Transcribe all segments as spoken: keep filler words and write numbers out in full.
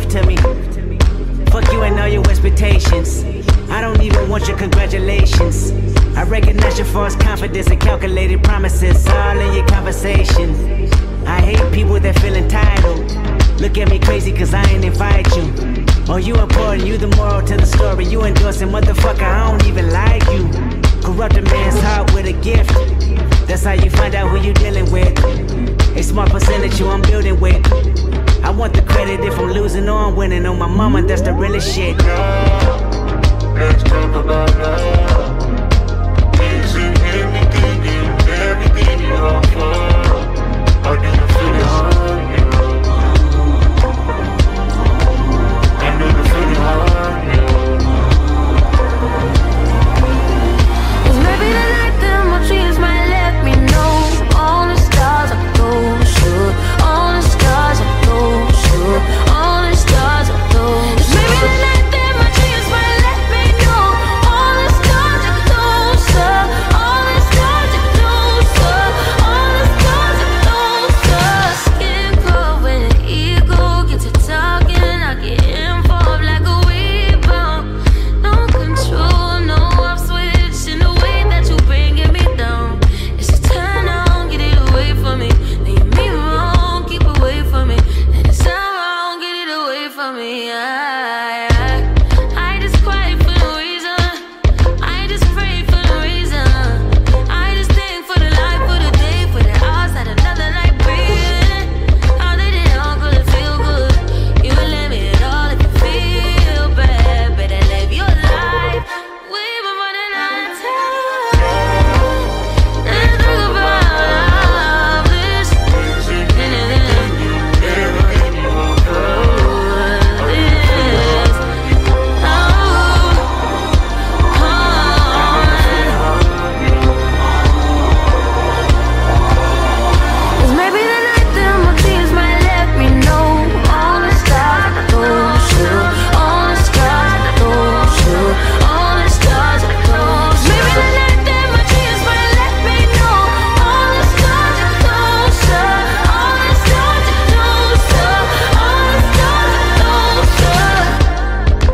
proof to me. Fuck you and all your expectations. I don't even want your congratulations. I recognize your false confidence and calculated promises all in your conversation. I hate people that feel entitled. Look at me crazy cause I ain't invite you. Oh, you important, you the moral to the story. You endorsing, motherfucker, I don't even like you. Corrupt a man's heart with a gift. That's how you find out who you dealing with. A small percentage you I'm building with. I want the credit if I'm losing or I'm winning. On my mama, that's the realest shit. Let's talk about love. Is it anything and everything you offer? How do you feel it hurt you? I know the feeling hurt you. Cause maybe tonight then my dreams might let me know. All the stars are close, all the stars are close, all the stars are close. Cause maybe tonight then my dreams might let me know. All the stars are closer, all the stars are closer, all the stars are closer. Skin cold when the ego gets to talking, I get involved like a rebound. No control, no off switch in the way that you bringing me down. It's a turn on, get it away from me. Then you mean wrong, keep away from me. And it's not wrong, get it away from me. I, I, I just cry for no reason. I just pray for no reason. I just think for the life, for the day, for the hours that another night breathing. How did it all go to feel good? You would let me at all if you feel bad. Better live your life. We've been running out of time. Let's talk about love. This Is it anything and everything you offer? this. Oh, cause maybe tonight then my dreams might let me know. All the stars are closer, all the stars are closer, all the stars are close. Maybe tonight then my dreams might let me know. All the stars are closer, all the stars are closer, all the stars are closer.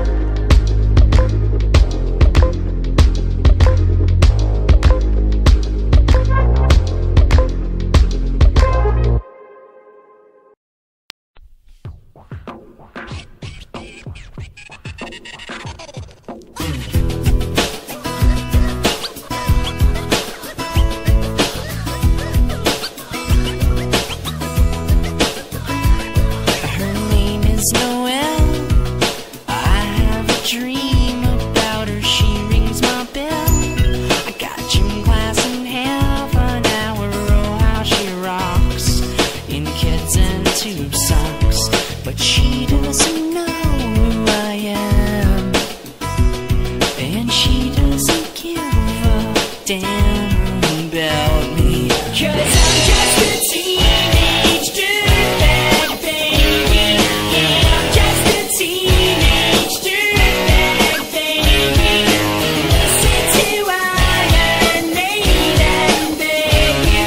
Her name is Noelle. I have a dream about her. She rings my bell. I got gym class in half an hour. Oh, how she rocks in kids and tube socks. But she doesn't know who I am, and she doesn't give a damn about me. 'Cause I'm just a teenage dirtbag, baby. Yeah, I'm just a teenage dirtbag, baby. Listen to Iron Maiden, baby.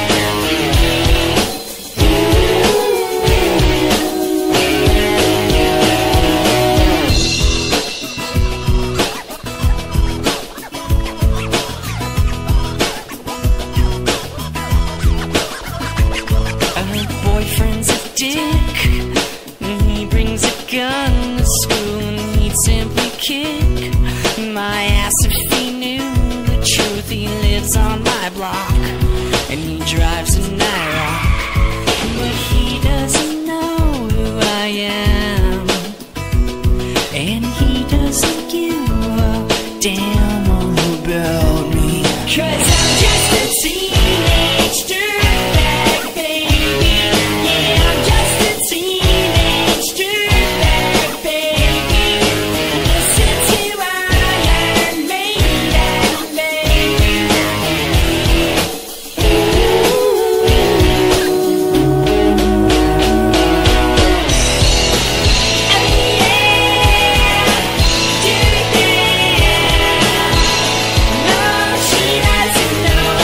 Her boyfriend's a dick. He brings a gun to school and he'd simply kick my ass if he knew the truth. He lives on my block and he drives an IROC, but he doesn't know who I am, and he doesn't give a damn about me. 'Cause I'm just a teenage dirtbag, baby. Yeah, I'm just a teenage dirtbag, baby. Listen to Iron Maiden, baby. Oh yeah, no, she doesn't know.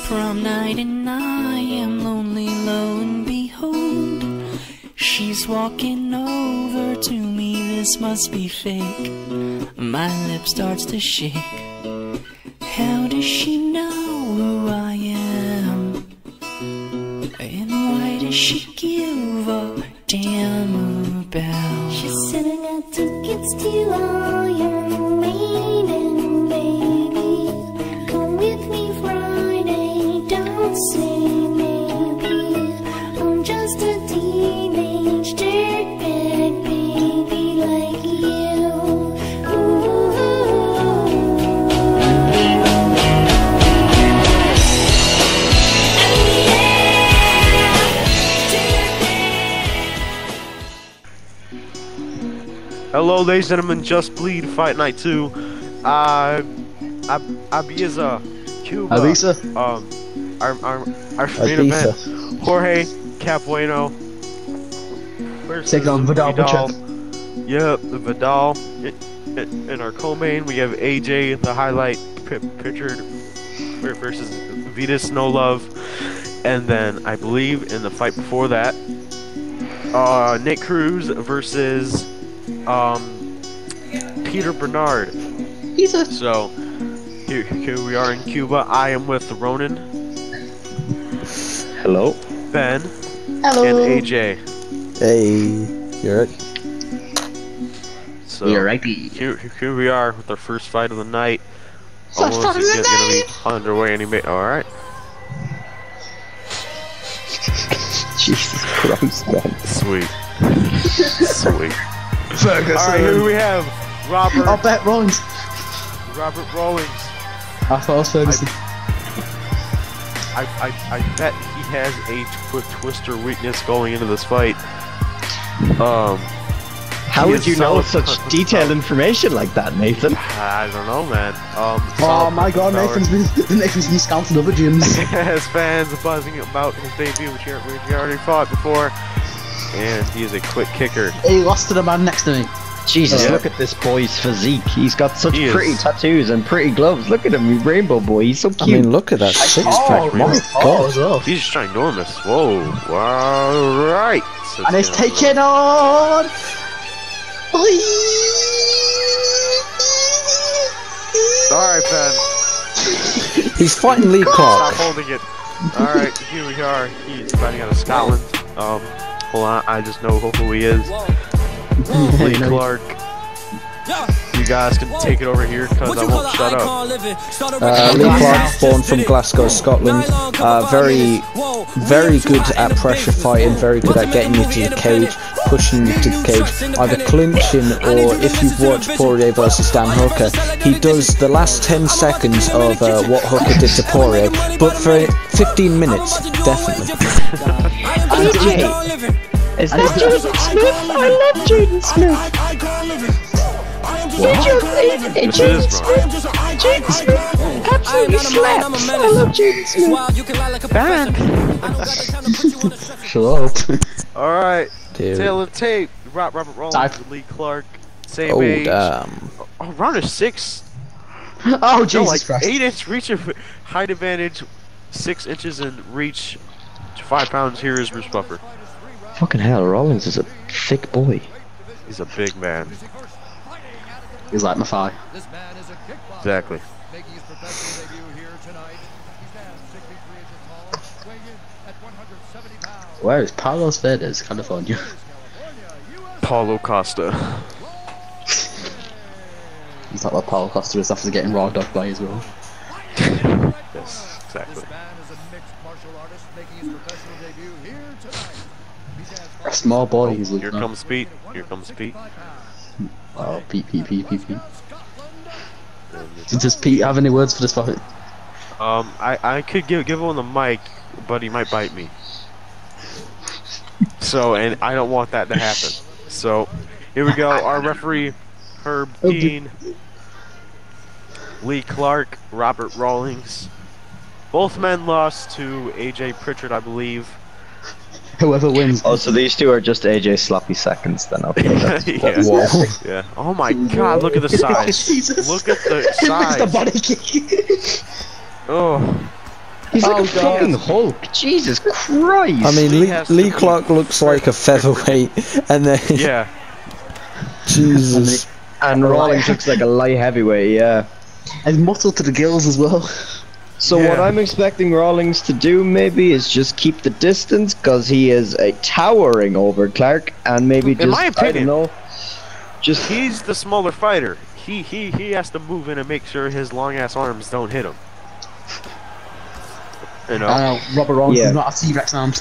prom night and I am lonely, lo and behold, she's walking over to me, this must be fake. My lip starts to shake. How does she know who I am? And why does she give a damn about? She said I got tickets to all your maiden, baby. Come with me Friday, don't say maybe. I'm just a teenage dirtbag baby like you. Ooh. Hello, ladies and gentlemen, Just Bleed Fight Night two. Uh, Ab Abiza, Cuba. Abiza. Um, our our our main Ibiza. event, Jorge Capueno. versus Taking on Vidal Vidal. Butcher. Yep, the Vidal. In, in our co-main, we have A J, the highlight P Pritchard versus Vitas No Love, and then I believe in the fight before that, uh, Nick Cruz versus um, Peter Bernard. He's a So here, here we are in Cuba. I am with Ronan, Hello. Ben, hello. and A J. Hey, you're right. So You're right. here, here we are with our first fight of the night. First Almost fight of the get- gonna night. be underway any minute. All right. Jesus Christ, man. Sweet. Sweet. Ferguson. Alright, here we have Robert I'll bet Rollins. Robert Rawlings. I thought it was Ferguson. I, I I bet he has a tw twister weakness going into this fight. Um How He would is you know so- such detailed information like that, Nathan? I don't know, man. Um Oh solid my god, power. Nathan's been, Nathan's been scouting other gyms. His fans are buzzing about his debut, which he, which he already fought before. And he is a quick kicker. He lost to the man next to me. Jesus, Yeah. look at this boy's physique. He's got such He is. pretty tattoos and pretty gloves. Look at him, he's Rainbow Boy. He's so cute. I mean, look at that six pack. Oh, My really? God. as well. He's ginormous. Whoa. Alright. So And it's down the- taken on. Alright, Ben. He's fighting Lee Stop Clark. holding it. Alright, here we are. He's fighting out of Scotland. Um, hold on, I just know who he is. Lee Clark. You guys can take it over here because I won't shut up. Uh, Lee Clark, born from Glasgow, Scotland. Uh, very, very good at pressure fighting. Very good at getting you to the cage, pushing you to the cage, either clinching or if you've watched Poirier versus Dan Hooker, he does the last ten seconds of uh, what Hooker did to Poirier, but for fifteen minutes, definitely. A J, is that Jaden Smith? I love Jaden Smith. Did you say This is Jaden wrong. Smith? Jaden Smith absolutely slaps. I love Jaden Smith. Hello. Alright, Dude. tail of tape. Rob, Robert Rollins, Dive. Lee Clark, same Oh, age. damn. Oh, round of six. Oh No, Jesus like Christ. eight inch reach of height advantage, six inches in reach, five pounds. Here is Bruce Buffer. Fucking hell, Rollins is a thick boy. He's a big man. He's like my thigh. Exactly. Where is Palos Verdes, California? Paulo Costa. He's like what Paulo Costa is after getting raw dogged by as well. Yes, exactly. A small boy, he's Here looking. comes Pete. Here comes Pete. Oh, Pete, Pete, Pete, Pete, Pete. Does Pete have any words for this fight? Um, I I could give give him the mic, but he might bite me. So, and I don't want that to happen. So, here we go. Our referee, Herb Dean, Lee Clark, Robert Rawlings. Both men lost to A J Pritchard, I believe. Whoever wins. Oh, so these two are just A J sloppy seconds then, okay. That's, Yeah. Whoa. Yeah. Oh my God! Look at the size. Jesus. Look at the He missed the size. body kick. Oh. He's like Oh, a fucking God. Hulk. Jesus Christ. I mean, Lee Lee, has to Lee be- Clark looks like a featherweight, and then Yeah. Jesus. and Rawlings looks like a light heavyweight, yeah. And muscle to the gills as well. So Yeah. what I'm expecting Rawlings to do maybe is just keep the distance because he is a towering over Clark, and maybe In just my I opinion. don't know, just He's the smaller fighter. He he he has to move in and make sure his long ass arms don't hit him. You know. Uh, Robert Rawlings Yeah. does not have T-Rex arms.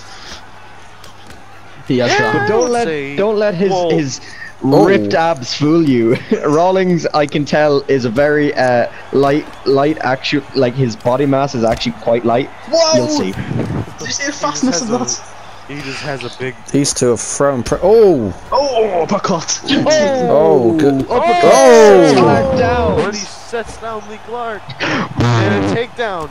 He has Yeah. got. but don't would let say- don't let his Whoa. his Oh. ripped abs fool you. Rawlings, I can tell, is a very uh, light light actual like his body mass is actually quite light. Whoa! You'll see. Did you see the He fastness just of has that? a- He just has a big. These two have thrown. Pre- oh, Oh, uppercut! oh, good. Uppercut. Oh. Clark down. When he sets down Lee Clark. And a takedown.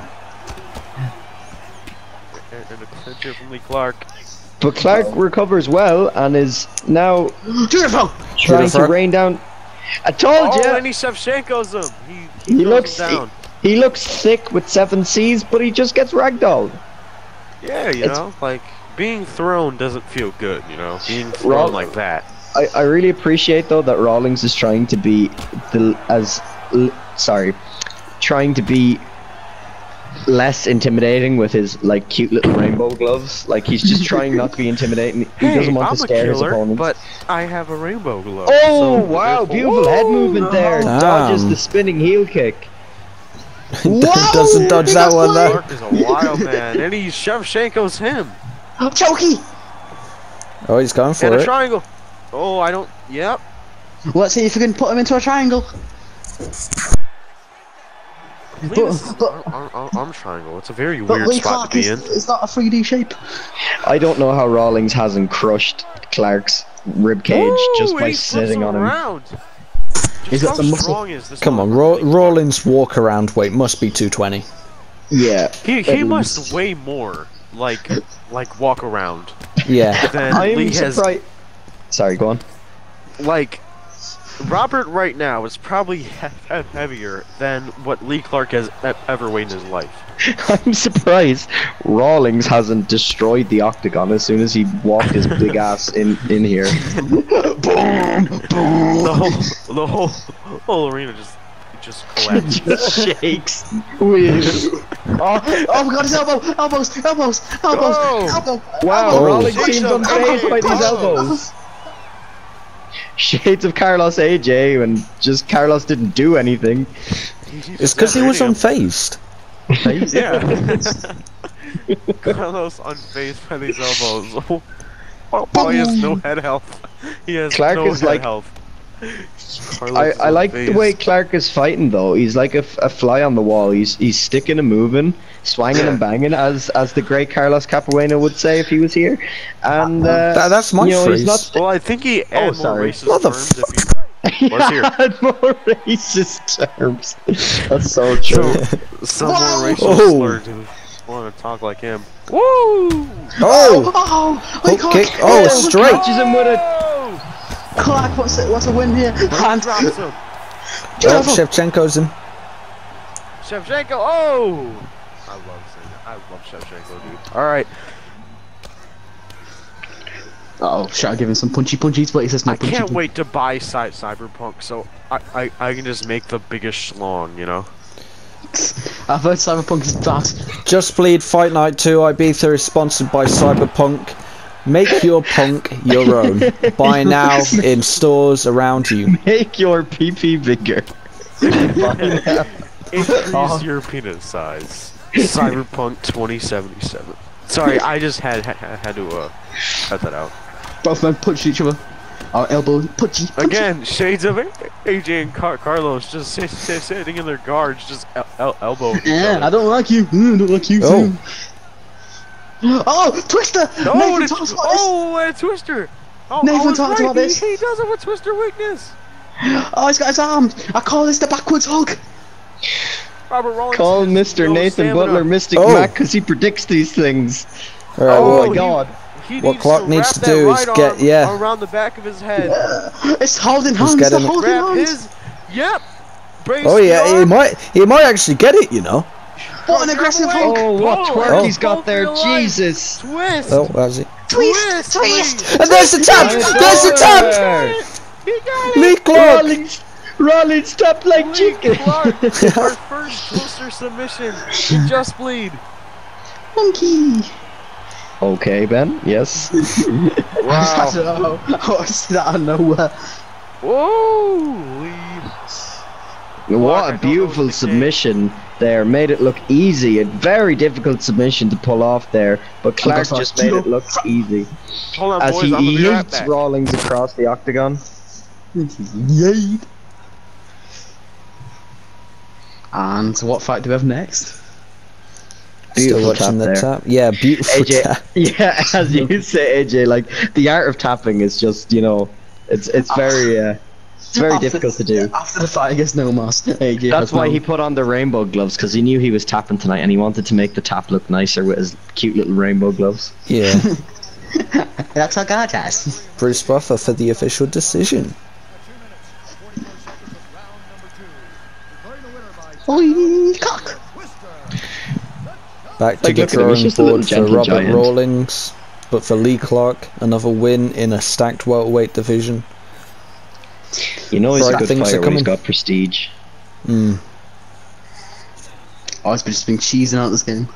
And, and a clincher from Lee Clark. But Clark recovers well and is now Beautiful! trying to Beautiful. rain down. I told Oh, you. and he Shevchenko's him. He, he, He throws looks him down. he, he looks thick with seven C's, but he just gets ragdolled. Yeah, you It's- know, like being thrown doesn't feel good. You know, being thrown Raw- like that. I, I really appreciate though that Rawlings is trying to be the as l- sorry, trying to be less intimidating with his like cute little rainbow gloves. Like he's just trying not to be intimidating. He Hey, doesn't want I'm to scare a his killer, opponents. but I have a rainbow glove. oh so wow, therefore- beautiful head movement there. Damn. Dodges the spinning heel kick. Doesn't dodge he that got one though. Clark is a wild man, and he Shevchenko's him. Chokey! Oh, he's going for And a it. triangle. Oh, I don't. Yep. Let's see if we can put him into a triangle. Please. but- Arm, arm, arm triangle. It's a very But weird Lee spot Clark to be is, in. is not a three D shape. I don't know how Rawlings hasn't crushed Clark's rib cage just Ooh, by he flips sitting him on him. around. He's Just got how some muscle. strong is this Come on, motherfucker? Raw- Rawlins' walk around weight must be two twenty. Yeah. He he at must least. weigh more, like like walk around Yeah. than I Lee am has. surprised. Sorry, go on. Like Robert right now is probably he- he- heavier than what Lee Clark has e- ever weighed in his life. I'm surprised Rawlings hasn't destroyed the octagon as soon as he walked his big ass in in here. The whole the whole whole arena just just collapsed. Just shakes. oh, oh my god, his elbow! Elbows! Elbows! Elbows! Oh. Elbow! Wow, Oh. Rawlings Shakes seems them. unfazed by these Oh. elbows. Shades of Carlos A J, and just Carlos didn't do anything. It's because he was unfazed. Yeah. Carlos unfazed by these elbows. Oh, oh, he has no head health. He has Clark no is head like- health. I, Carlos is I like the unfazed. way Clark is fighting though. He's like a, f- a fly on the wall. He's he's sticking and moving, swanging and banging, as as the great Carlos Capoeira would say if he was here. And uh, That- that's my you know, phrase. He's not Well, I think he Oh, had more sorry. racist Mother terms if he was here. had more racist terms. That's so true. Some more racial Oh. slur to want to talk like him. Woo! Oh! Oh! Lee Hook Clark! kick. Oh, Oh, straight. Catches him with it. Oh! Clark, what's it? What's a win here? Hand. Drops him. Oh, Beautiful. Shevchenko's in. Shevchenko. Oh! I love saying that. I love Shevchenko, dude. All right. Oh, should I give him some punchy punchies? But he says no I punchy. can't punch- wait to buy Cy- Cyberpunk, so I, I I can just make the biggest schlong, you know. I've heard Cyberpunk is bad. Just Bleed Fight Night two Ibiza is sponsored by Cyberpunk. Make your punk your own. Buy now in stores around you. Make your pee pee bigger. Increase your penis size. Cyberpunk twenty seventy-seven. Sorry, I just had ha- had to uh cut that out. Both men punch each other. Our elbow punchy. punchy. Again, shades of A- AJ and Car- Carlos just sit- sit- sitting in their guards, just el- el- elbow. each Yeah, other. I don't like you. Mm, I don't like you Oh. too. Oh, Twister! No, Nathan it's, told us about this. oh, and Twister. Oh, Nathan I was told us right. about this. He, he does have a Twister weakness. Oh, he's got his arms. I call this the backwards hug. Robert Rawlings. Call has Mister no Nathan stamina. Butler Mystic Oh. Mac because he predicts these things. Alright, Oh, well, my he- God. He What needs Clark to needs wrap to that do is right get- arm yeah. around the back of his head. It's holding hands. getting They're it. holding Grab hands. his. Yep. Brace oh the yeah, he arm. might he might actually get it, you know. What an aggressive hook! Oh, what Oh, twerk oh. he's got there, Both in a line. Jesus! Twist! Oh, that's it. Twist! Twist! And there's the tap! There's the tap! He got it! Lee Clark! Rollins, Rollins tapped like Lee chicken! Clark, our first Twister submission in Just Bleed. Monkey! Okay, Ben, yes. I Wow. don't know. I see that out of nowhere. Whoa! Lee. What I a don't know beautiful what to say. submission there. Made it look easy. A very difficult submission to pull off there, but Clark sorry. just made it look easy. Hold on, As boys. he I'm gonna be right yeets back. Rawlings across the octagon. Yay! And what fight do we have next? Beautiful Still watching tap the there. tap. Yeah, beautiful A J, tap. yeah, as you say, A J, like the art of tapping is just, you know, it's it's very uh, it's very After- difficult to do. After the fight against Nomos, A J That's has why no- he put on the rainbow gloves, because he knew he was tapping tonight, and he wanted to make the tap look nicer with his cute little rainbow gloves. Yeah. That's how God has. Bruce Buffer for the official decision. Oi, cock! Back to Like, the look at him, he's drawing just a little board for gentle Robert giant. Rawlings, but for Lee Clark, another win in a stacked welterweight division. You know he's Bright a good things fighter are when he's coming. got prestige. Mm. Oh, it's been just been cheesing out this game.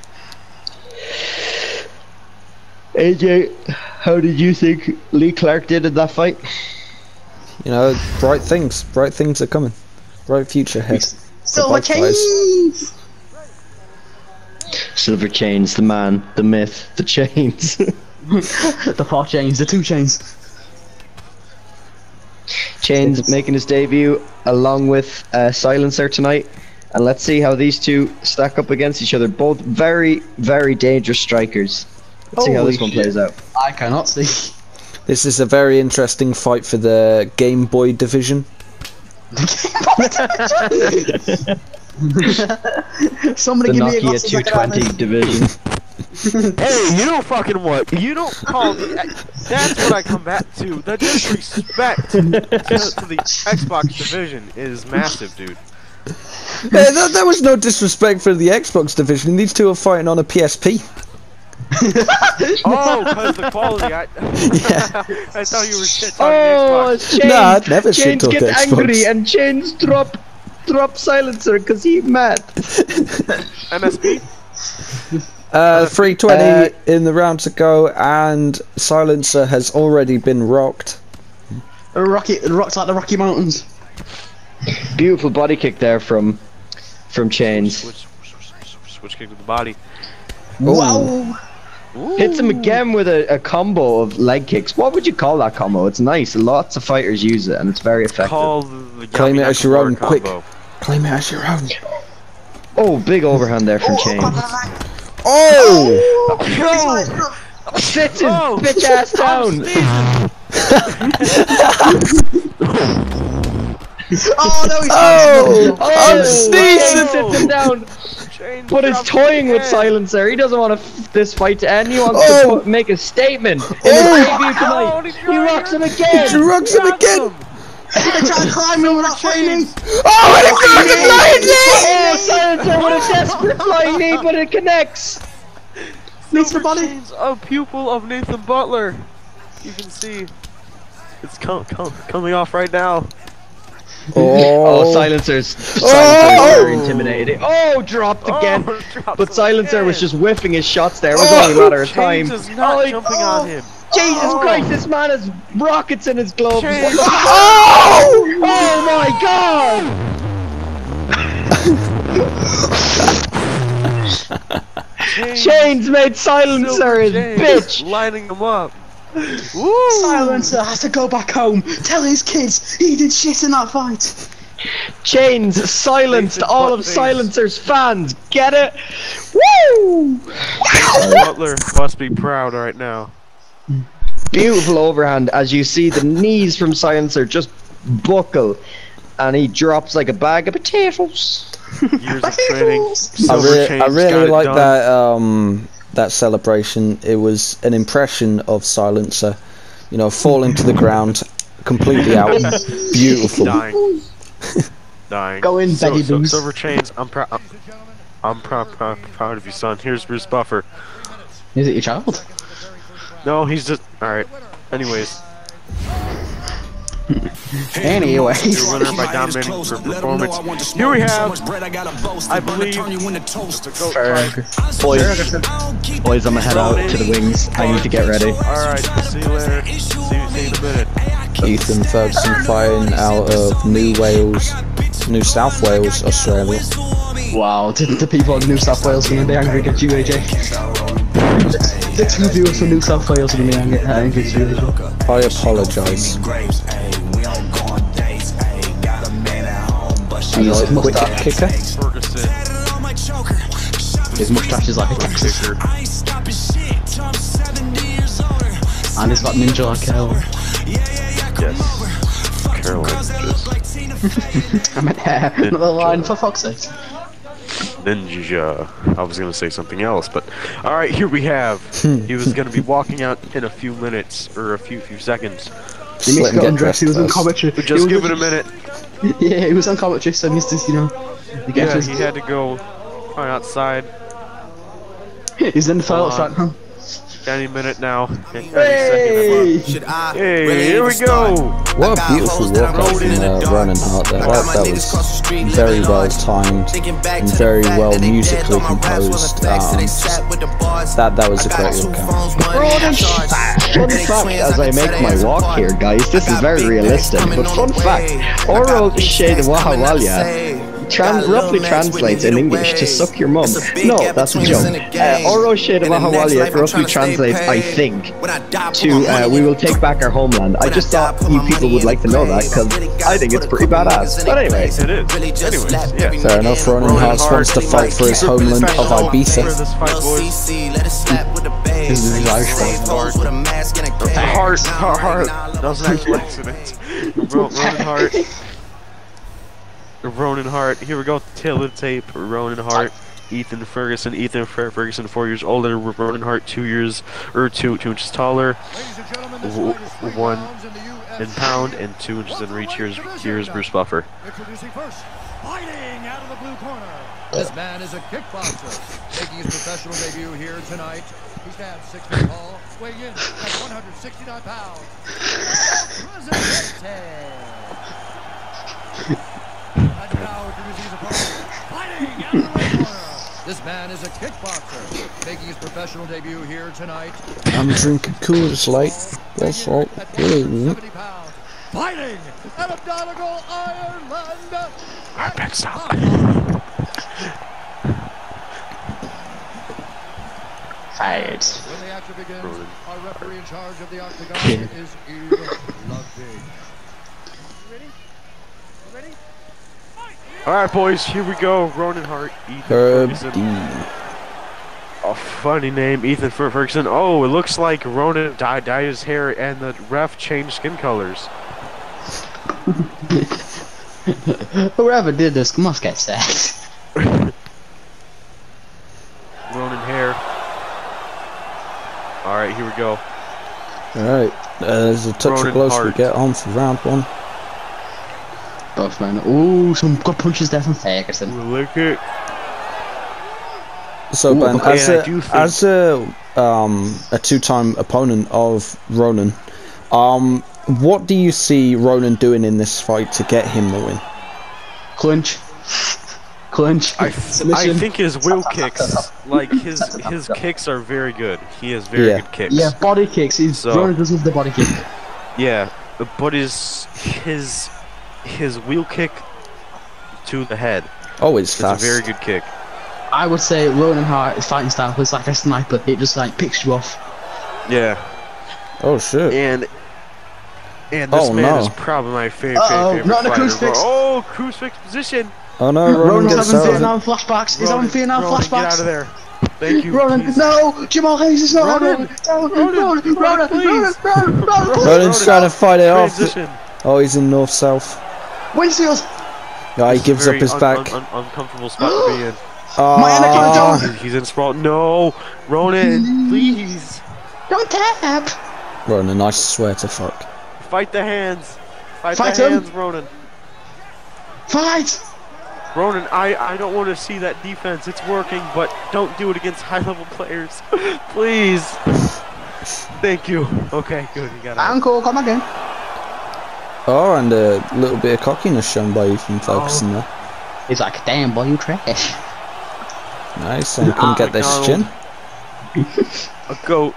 A J, how did you think Lee Clark did in that fight? You know, bright things. Bright things are coming. Bright future ahead. Silver both guys. chains! Silver chains, the man, the myth, the chains. The four chains, the two chains. Chains making his debut along with uh, Silencer tonight. And let's see how these two stack up against each other. Both very, very dangerous strikers. Let's see how Holy this one shit. plays out. I cannot see. This is a very interesting fight for the Game Boy division. Somebody The give me a Nokia glass of two twenty Zacchaeus. division. Hey, you don't fucking what? You don't call me. That's what I come back to. The disrespect to, to the Xbox division is massive, dude. Hey, there, there was no disrespect for the Xbox division. These two are fighting on a P S P. Oh, because the quality. I, Yeah. I thought you were shit talking Oh, Xbox. Chains, Nah, I'd never shit Chains talk get Xbox. angry and Chains drop drop Silencer because he's mad. M S P? Uh, three twenty Uh, in the round to go, and Silencer has already been rocked. Rocky, rocks like the Rocky Mountains. Beautiful body kick there from from Chains. Switch, switch, switch, switch kick to the body. Wow! Hits him again with a, a combo of leg kicks. What would you call that combo? It's nice. Lots of fighters use it, and it's very effective. Call the, the Claim Yami it as your own, Nakamura quick. combo. Claim it as your own. Oh, big overhand there from Chains. Oh! Yo! Sits his Oh, bitch ass I'm down. Oh no, he's Oh! Oh, I'm sneezing! Sits him down. Chains But he's dropped toying with again. Silencer. He doesn't want to f this fight to end. He wants Oh. to put, make a statement in Oh. his debut tonight. Oh, he he tried rocks him it. again. He rocks him again! They're trying to climb me without fighting me. Oh, and he throws a flying knee! Oh, Silencer with a desperate flying knee, but it connects. Needs the body. Chains, a pupil of Nathan Butler. You can see it's com com coming off right now. Oh, Oh, Silencer's, Silencer's Oh. very intimidating. Oh, dropped again. Oh, drops But him Silencer again. was just whiffing his shots there. It was Oh. only a matter of time. Chains is not Oh, jumping oh. on him. Jesus Oh. Christ, this man has rockets in his gloves. Chains. Oh! Oh my god! Chains. Chains made Silencer Silver his Chains bitch. lining him up. Woo! Silencer has to go back home. Tell his kids he did shit in that fight. Chains silenced Nathan all of Buttface. Silencer's fans. Get it? Woo! Butler must be proud right now. Beautiful overhand as you see the knees from Silencer just buckle, and he drops like a bag of potatoes. Years of training. I, Silver re- Chains I got really it like done. that um that celebration. It was an impression of Silencer, you know, falling to the ground, completely out. Beautiful. Dying. Dying. Go in, So- Betty so- Boos. Silver Chains, I'm proud. I'm proud, proud, proud of you, son. Here's Bruce Buffer. Is it your child? No, he's just all right. Anyways, Anyways. you're winner by dominating per performance. Here we have, I believe, the GOAT Ferg. Boys, boys, I'm gonna head out to the wings. I need to get ready. All right, see you later. See you, see you in a minute. Ethan Ferguson fighting out of New Wales, New South Wales, Australia. Wow, the, the people in New South Wales are gonna be angry at you, A J. The two viewers from New South Wales are gonna be angry, angry at you, A J. I apologise. He's a quick kicker. Ferguson. His mustache is like a Texas. Kicker. And he's got ninja like hell. Yes. Caroline just I meant hair, not the line, for fuck's sake. ninja. I was gonna say something else, but all right, here we have. He was gonna be walking out in a few minutes or a few few seconds. He needs to get undressed, he was on commentary. But just give it a minute. Yeah, he was on commentary, so he's just, you know. He Yeah, gets he had to go right outside. He's in the Hold toilet on. right now. Any minute now. Any Hey! second. Hey, here we go. What a beautiful walkout from uh, Ronan Hart there. That, that was very well timed and very well musically composed. Um, that that was a great walkout. Fun fact, as I make my walk here, guys, this is very realistic, but fun fact, Oro Shade Wahawalya Tran roughly translates in English to suck your mum. No, that's a joke. Uh, Oro Shade Wahawalya roughly translates, I think, to uh, we will take back our homeland. I just thought you people would like to know that, because I think it's pretty badass. But anyway. It is. Anyways, yeah. Fair enough, Ronan Hart wants to fight for his homeland of Ibiza. This fight, boys. This is his Irish Hart, Hart, Hart. That was an actual accident. Ro- Ronan Hart. Ronan Hart. Here we go. Tail of the tape. Ronan Hart. Ethan Ferguson. Ethan Fer Ferguson, four years older. Ronan Hart, two years or two two inches taller. W one in pound and two inches in reach. Here's here's Bruce Buffer. Introducing first, fighting out of the blue corner. This man is a kickboxer, making his professional debut here tonight. He stands six feet tall, weighing in at one hundred sixty-nine pounds. Presidente. And now introducing his opponent, fighting out of the red corner. This man is a kickboxer, making his professional debut here tonight. I'm drinking Coors Light. That's all. seventy pounds, fighting out of Donegal, Ireland. Alright, back stop. Fight. When the action begins, our referee in charge of the octagon is Eve Ludwig. Alright, boys, here we go. Ronan Hart, Ethan Herb Ferguson. D. A funny name, Ethan Fer Ferguson. Oh, it looks like Ronan dyed, dyed his hair and the ref changed skin colors. Whoever did this must get sacked. Ronan hair. Alright, here we go. Alright, uh, there's a touch Ronan of gloves we Hart. get on for round one. Both man. Ooh, some good punches there from Ferguson. Look it. So Ooh, Ben, okay, as I a, do think- as a um a two-time opponent of Ronan, um, what do you see Ronan doing in this fight to get him the win? Clinch. Clinch. I, I Submission. think his wheel kicks, like his his kicks are very good. He has very Yeah. good kicks. Yeah, body kicks. He's So- Ronan does love the body kick. Yeah, but his his his wheel kick to the head. Oh, it's It's fast. a very good kick. I would say Ronan Hart's fighting style is like a sniper. It just like picks you off. Yeah, Oh shit! and and this Oh, man no. is probably my favorite. Uh-oh, favorite not in a fighter. crucifix. Oh, crucifix position. Oh no, Ronan Ronan's gets having out of it. Vietnam flashbacks. He's having Vietnam Ronan, flashbacks. get out of there. Thank you. Ronan, please. no! Jamal Hayes is not Ronan, having no, Ronan, Ronan, Ronan, Ronan, please. Ronan, Ronan, Ronan, please. Ronan's trying to fight it off. Transition. Oh, he's in north south. Windshield! Yeah, he It's a gives up very his un- back. Un- un- uncomfortable spot to be in. My anaconda! Ah, He's- He's in sprawl. No, Ronan, please Don't tap! Ronan, I swear to fuck. fight the hands. Fight, Fight the him. hands, Ronan. Fight! Ronan, I, I don't want to see that defense. It's working, but don't do it against high-level players. Please. Thank you. Okay, good. You got it. Uncle, come again. Oh, and a little bit of cockiness shown by Ethan Ferguson there. He's like, damn boy, you trash. Nice, and couldn't get this chin. A goat.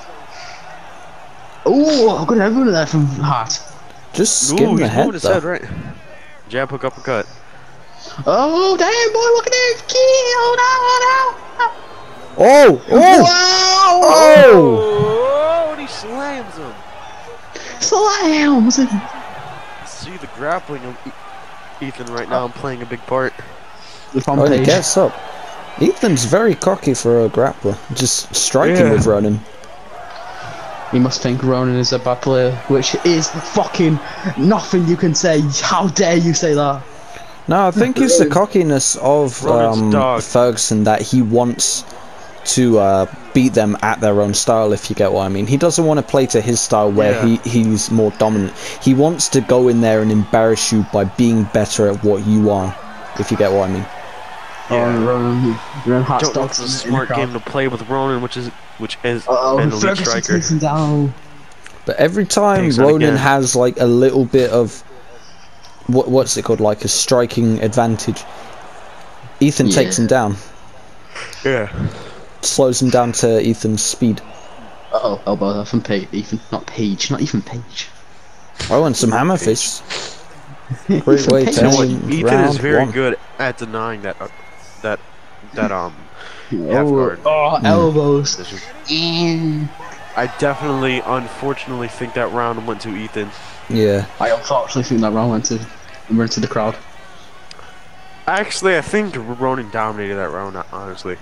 Oh, good everyone there from Hart. Just Ooh, skim the he's head moving his though. head, right? Jab hook, uppercut. Oh, damn boy, look at this kill. No, no. Oh! Oh! Wow! Oh! Oh, and he slams him. Slams! See the grappling of E- Ethan right now. I'm playing a big part. Oh, and he gets up. Ethan's very cocky for a grappler. Just striking Yeah. with Ronan. You must think Ronan is a bad player, which is fucking nothing you can say. How dare you say that? No, I think it's the cockiness of Ronan's um, dog. Ferguson that he wants to uh, beat them at their own style, if you get what I mean. He doesn't want to play to his style where Yeah. he, he's more dominant. He wants to go in there and embarrass you by being better at what you are, if you get what I mean. Yeah. Oh, Ronan, Ronan Hart's Don't know if dogs it's a in the smart crowd. game to play with Ronan, which is which is Uh-oh, an elite Ferguson striker. takes him down. But every time Takes it Ronan again. has like a little bit of what what's it called, like a striking advantage, Ethan Yeah. takes him down, Yeah. slows him down to Ethan's speed. Uh oh, elbow there from Page, Ethan, not Page, not even Page. Oh, and some hammer fists. Great way Page. to You know what? end Ethan is round very one. good at denying that uh, that that um half Oh, guard. oh elbows. position. Mm. I definitely, unfortunately, think that round went to Ethan. Yeah. I unfortunately think that round went to went to the crowd. Actually, I think Ronan dominated that round. Honestly,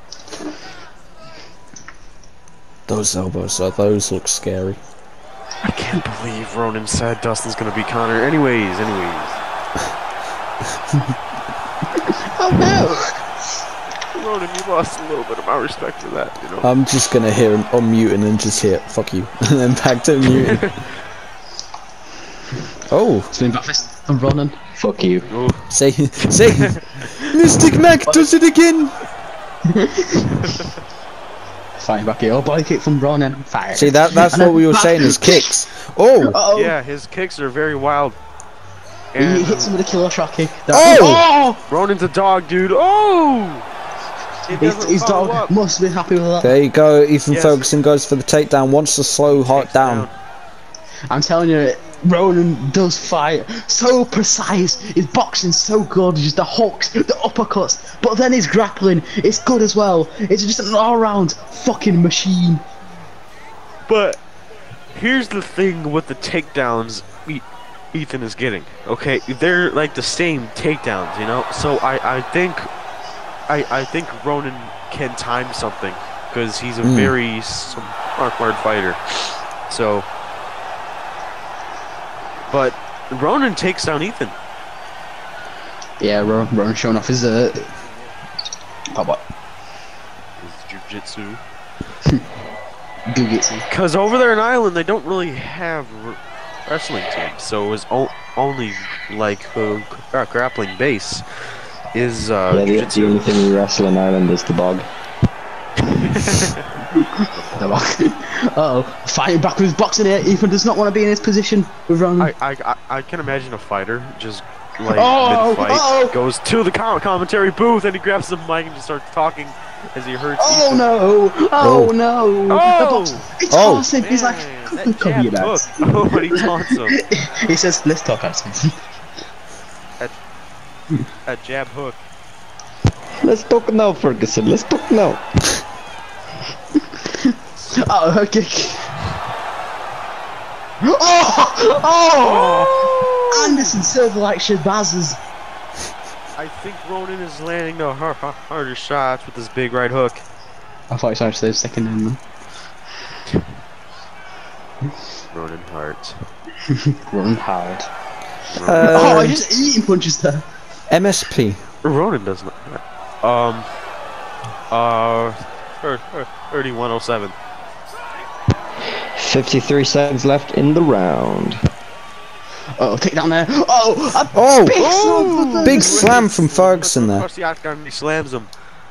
Those elbows, uh, those look scary. I can't believe Ronan said Dustin's gonna be Connor. Anyways, anyways. Oh no! Ronan, you lost a little bit of my respect for that, you know. I'm just gonna hear him unmuting and just hear fuck you, and then back to muting. Oh, Spin back fist from Ronan. Fuck you. Ooh. say, say, Mystic Mac does it again. Fighting back here. Oh, body kick from Ronan. Fire. See that? That's And what then we were back saying. His kick. kicks. Oh, Uh-oh. Yeah, his kicks are very wild. He And hits him with a killer shot kick. Oh! Ronan's a dog, dude. Oh! It His, doesn't his follow dog up. must be happy with that. there you go. Ethan Yes. Ferguson goes for the takedown. Wants to slow Hart Takes down. I'm telling you, Ronan does fight so precise. His boxing's so good. Just the hooks, the uppercuts, but then his grappling is good as well. It's just an all-round fucking machine. But here's the thing with the takedowns E- Ethan is getting. Okay, they're like the same takedowns, you know. So I, I think, I, I think Ronan can time something because he's a Mm. very smart, smart fighter. So, but Ronan takes down Ethan. Yeah, Ronan, Ronan showing off his uh, oh, what? His jiu-jitsu. Gugitsu. Because over there in Ireland, they don't really have r- wrestling teams, so it was o- only like uh, gra- grappling base is uh, Yeah, the, jiu-jitsu. the only thing we wrestle in Ireland is the bog. Uh oh, fighting back with his boxing here. Ethan does not want to be in his position with Ronan. I, I, I, I can imagine a fighter just like Oh, mid-fight oh. goes to the com- commentary booth and he grabs the mic and just starts talking as he hurts. Oh Ethan. no! Oh, Oh. no! Oh. The box, he Oh. taunts him. He's like, Man, "Come that come jab here, took. lads." Oh, but he taunts him. He says, "Let's talk about something." A jab hook. Let's talk now, Ferguson. Let's talk now. Oh, her kick. Oh! Oh! Anderson Silva like Shabazz. I think Ronan is landing the har- har- harder shots with his big right hook. I thought he started to say second in them. Ronan Hart. Run hard. Uh, Oh, I just eating punches there. M S P. Ronan does not. Um. Uh. thirty-one oh seven. fifty-three seconds left in the round. Oh, take down there. Oh, a Oh, big slam for big Ferguson. slam from Ferguson there. Across the octagon, he slams him.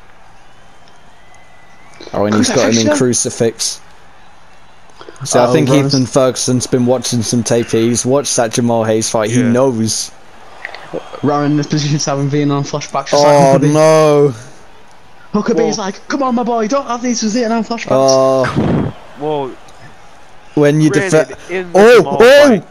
Oh, and he's got him in Crucifixon. crucifix. So I Uh-oh, think Rollins. Ethan Ferguson's been watching some tape. He's watched that Jamal Hayes fight. He Yeah. knows. Rowan in this position, seven V on flashbacks. Just Oh like Huckabee. no! Huckabee's like, come on, my boy, don't have these Vietnam flashbacks. Oh, Well, when you granted, defend. in the Oh, Jamal oh, fight,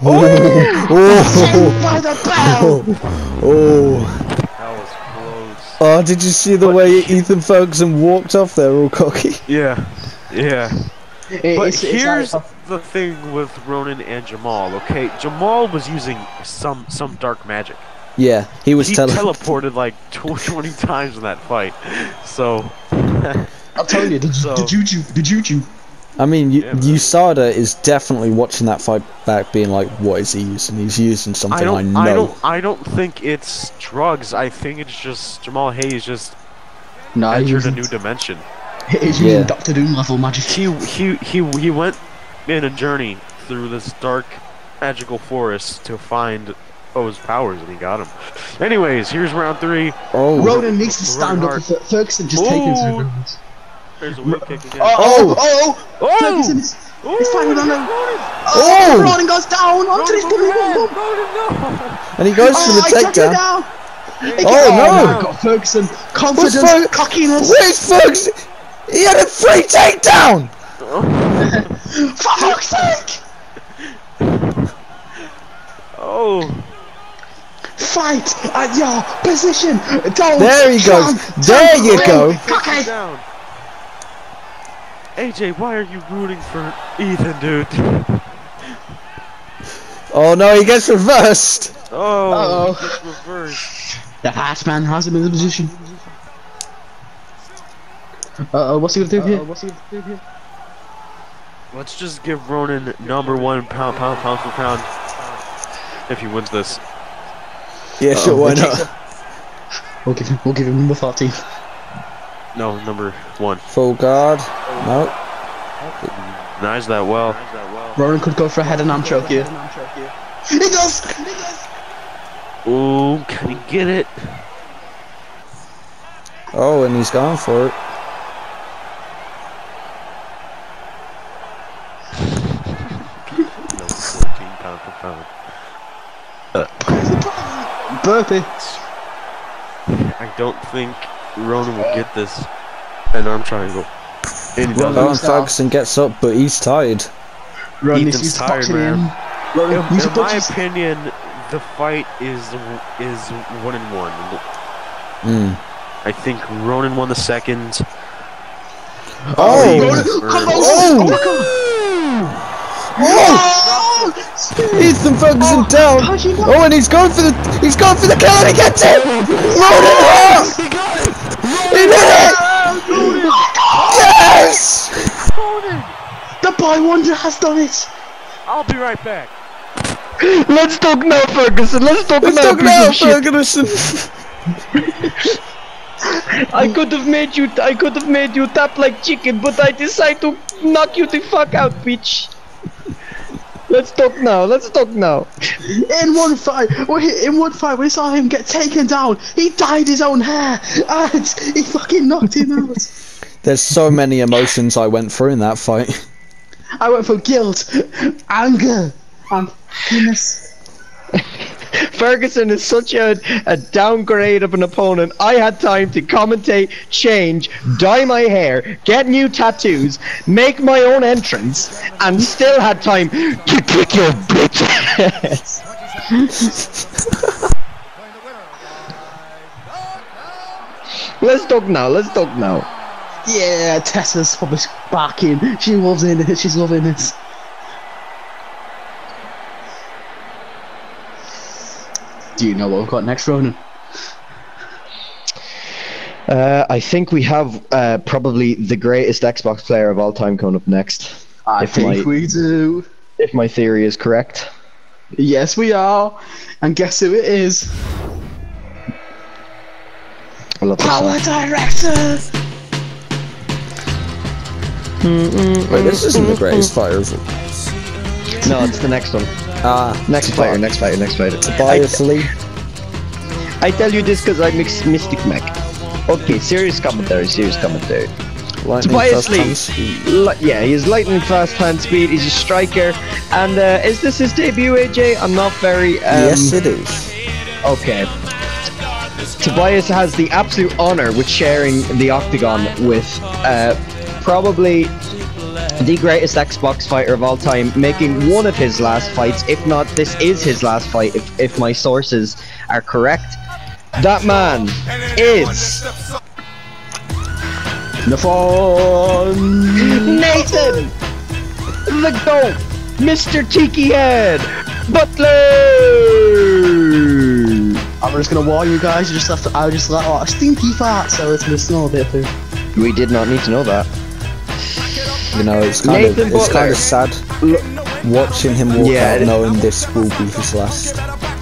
oh, By the bell. oh, oh! that was close. Oh, did you see the way Ethan Ferguson walked off there, all cocky? Yeah, yeah. It- But it's- it's here's like- the thing with Ronan and Jamal. Okay, Jamal was using some some dark magic. Yeah, he was He telling. teleported like twenty times in that fight. So I'm telling you, the, So- the juju, the juju. I mean, U- Yeah, man. U S A D A is definitely watching that fight back, being like, "What is he using? He's using something I I, don't know." I don't I don't think it's drugs. I think it's just Jamal Hayes just No, he entered a isn't. new dimension. He's Yeah. using Doctor Doom level magic. He he he he went in a journey through this dark magical forest to find O's powers, and he got him. Anyways, here's round three. Oh, Ronan needs to stand Ronan up for Fer- Ferguson just taking his Ooh. revenge. There's a weak kick again. Oh, oh, oh, Oh! Ferguson is, he's fighting on him. Ronan! Oh, Oh! Ronan goes down onto his Ronan, bummy Ronan, bum bum. Ronan, no! and he goes Oh, for the I took it takedown. down. He Oh, got- no. my God, Ferguson, Where's confidence, Fer- cockiness. Where's Ferguson? He had a free takedown. For fuck's sake! Oh, Fight at your position. Don't. There he goes. jump, There jump, you ring, go. cocky. down. A J, why are you rooting for Ethan, dude? Oh no, he gets reversed. Oh, Uh-oh. he gets reversed. The hat man has him in the position. Uh oh, what's he gonna do here? What's he gonna do here? Let's just give Ronan number one pound, pound, pound for pound if he wins this. Yeah, sure, why not? We'll give him. We'll give him number fourteen. No, number one. Full guard. No. Denies that well. Ronan could go for a head and arm choke here. He does. Ooh, can he get it? Oh, and he's gone for it. Number fourteen pound for pound. Burpee. I don't think Ronan will get this. An arm triangle. And he Ronan- doesn't. Oh, and Ferguson gets up, but he's tired. Ronan Ethan's is tired, boxing man. him. Ronan, In, use in your my punches. opinion, the fight is is one and one. Mm. I think Ronan won the second. Oh! Ronan, come on, Oh! oh! Ethan Ferguson Oh, down. how'd you know? Oh, and he's going for the he's going for the kill, and he gets it. Ronan hurt. He got it! He did it. Yes. The boy wonder has done it. I'll be right back. Let's talk now, Ferguson. Let's talk Let's now, talk piece now, of shit. Ferguson. I could have made you. I could have made you tap like chicken, but I decided to knock you the fuck out, bitch. Let's talk now. Let's talk now. In one fight, we- in one fight, we saw him get taken down. He dyed his own hair, and he fucking knocked him out. There's so many emotions I went through in that fight. I went for guilt, anger, and happiness. Ferguson is such a, a downgrade of an opponent. I had time to commentate, change, dye my hair, get new tattoos, make my own entrance, and still had time to kick your bitch ass. Let's talk now. Let's talk now. Yeah, Tessa's probably barking. She loves it. She's loving this. Do you know what we've got next, Ronan? Uh, I think we have uh, probably the greatest Xbox player of all time coming up next. I If think my- we do. If my theory is correct. Yes, we are. And guess who it is? I love this Power song. Director. Wait, this isn't the greatest fight, is it? No, it's the next one. Ah, Next fighter, next fighter, next fighter. Tobias Lee. I tell you this because I'm Mix Mystic Mac. Okay, serious commentary, serious commentary. Lightning Tobias fast Lee, hand speed. li yeah, he's lightning fast hand speed. He's a striker, and uh, is this his debut, A J? I'm not very. Um, Yes, it is. Okay. Tobias has the absolute honor with sharing the octagon with uh, probably the greatest Xbox fighter of all time, making one of his last fights, if not this is his last fight, if, if my sources are correct. That man is Nathan! Nathan, the GOAT, Mister Tiki Head Butler! I'm just gonna warn you guys, you just have to, I just let out a stinky fart, so it's gonna snow a bit too. We did not need to know that. You know, it's kind Nathan of it's Butler. kind of sad watching him walk Yeah, out it- knowing this will be his last.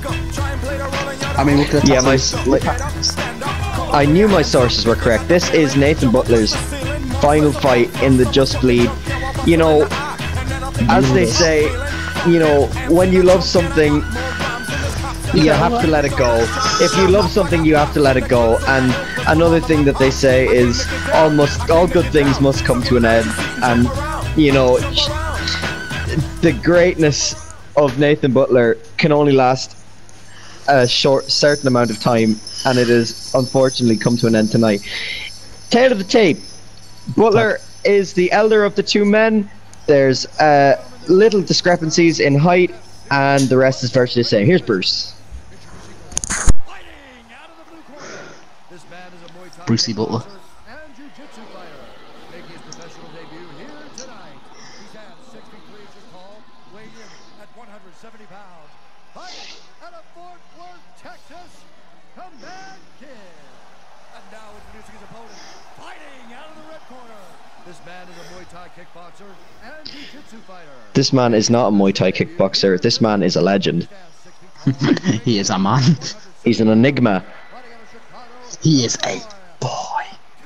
I mean, look at the Yeah, my, tattoos. my- I knew my sources were correct. This is Nathan Butler's final fight in the Just Bleed. You know, as they say, you know, when you love something, you have to let it go. If you love something, you have to let it go. And another thing that they say is all must, all good things must come to an end. And you know, the greatness of Nathan Butler can only last a short, certain amount of time, and it has unfortunately come to an end tonight. Tail of the tape. Butler is the elder of the two men. There's uh, little discrepancies in height, and the rest is virtually the same. Here's Bruce. Fighting out of the blue corner. This man is a Muay Thai Brucey Butler. boxer and jiu-jitsu fighter, making his professional debut here tonight. He stands six feet three inches tall, weighing in at one hundred seventy pounds. Fighting out of Fort Worth, Texas, Command Kid. And now introducing his opponent, fighting out of the red corner. This man is a Muay Thai kickboxer and jiu-jitsu fighter. This man is not a Muay Thai kickboxer. This man is a legend. He is a man. He's an enigma. He is a boy.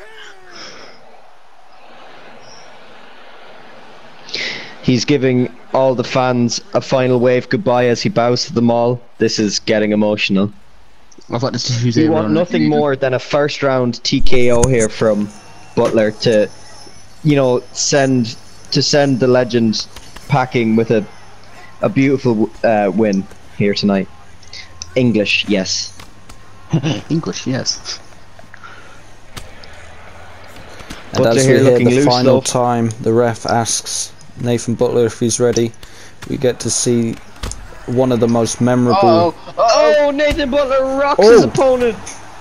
He's giving all the fans a final wave goodbye as he bows to them all. This is getting emotional. I've got this use We want nothing more than a first round T K O here from Butler to, you know, send to send the legend packing with a a beautiful uh, win here tonight. English, yes. English, yes. And Butler as here we hear looking the loose, final though. time, the ref asks Nathan Butler if he's ready. We get to see one of the most memorable. Oh, Nathan Butler rocks Oh. his opponent.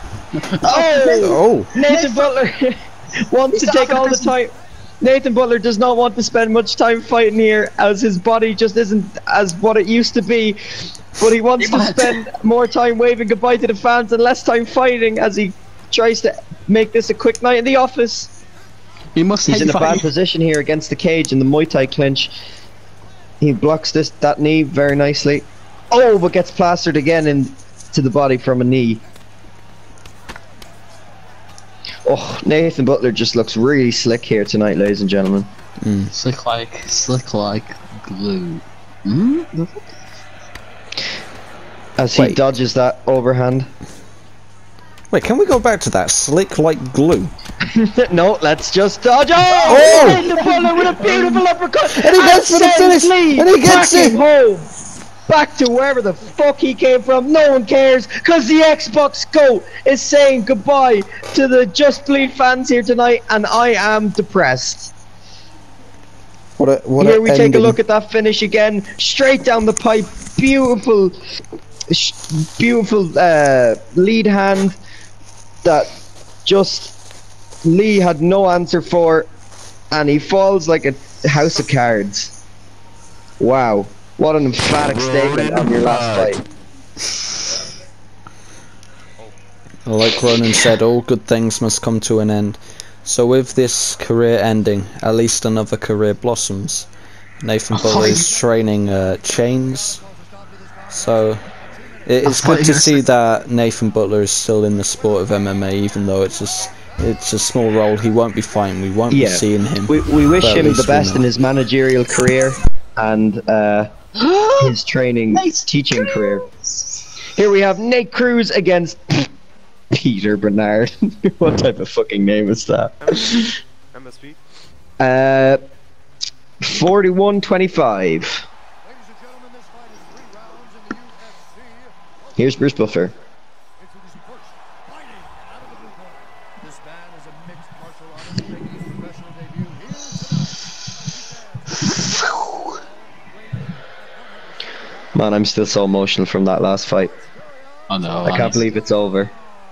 Oh, Oh, Nathan Butler wants to take all the time. Nathan Butler does not want to spend much time fighting here, as his body just isn't as what it used to be. But he wants to spend more time waving goodbye to the fans and less time fighting as he tries to make this a quick night in the office. He must He's hate in a bad fighting. position here against the cage in the Muay Thai clinch. He blocks this that knee very nicely. Oh, but gets plastered again into the body from a knee. Oh, Nathan Butler just looks really slick here tonight, ladies and gentlemen. Slick like, slick like glue. Hmm? As he Wait. dodges that overhand. wait, can we go back to that? Slick like glue. No, let's just dodge. Oh! Oh! Nathan Butler with a beautiful uppercut. And he goes for the sends finish, Lee and he gets back it. him home. Back to wherever the fuck he came from. No one cares, because the Xbox GOAT is saying goodbye to the Just Bleed fans here tonight, and I am depressed. What a what Here a we take a ending. look at that finish again, straight down the pipe. Beautiful, sh- beautiful uh, lead hand that just Lee had no answer for, and he falls like a house of cards. Wow, what an emphatic statement on your last fight. Like Ronan said, all good things must come to an end. So with this career ending, at least another career blossoms. Nathan Butler is training uh, chains. So it- it's thought good you to were see that Nathan Butler is still in the sport of M M A, even though it's a, s- it's a small role. He won't be fighting. We won't Yeah. be seeing him. We, we wish But at him least the we best know. in his managerial career, and uh, his training, Nice. teaching career. Here we have Nate Cruz against Peter Bernard. What type of fucking name is that? M S V. Uh, forty-one twenty-five. Ladies and gentlemen, this fight is three rounds in the U F C. Here's Bruce Buffer. Introducing first, fighting out of the blue corner. This man is a mixed martial artist making his professional debut here tonight. Man, I'm still so emotional from that last fight. Oh no! I can't believe it's over.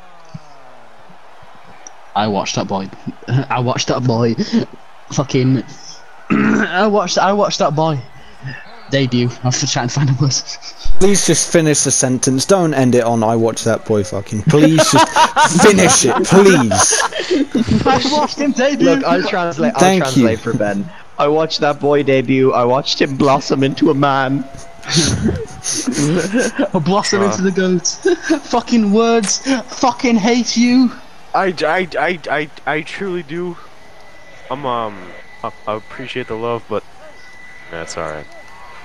I watched that boy. I watched that boy. Fucking. I watched. I watched that boy. Debut. I have to try and find a word. Please just finish the sentence. Don't end it on "I watched that boy." Fucking. Please just finish it, please. I watched him debut. Look, I'll translate. I'll Thank translate you. for Ben. I watched that boy debut. I watched him blossom into a man. Or blossom Uh. into the goat. Fucking words. Fucking hate you. I, I, I, I, I truly do. I'm um, I, I appreciate the love, but that's all right.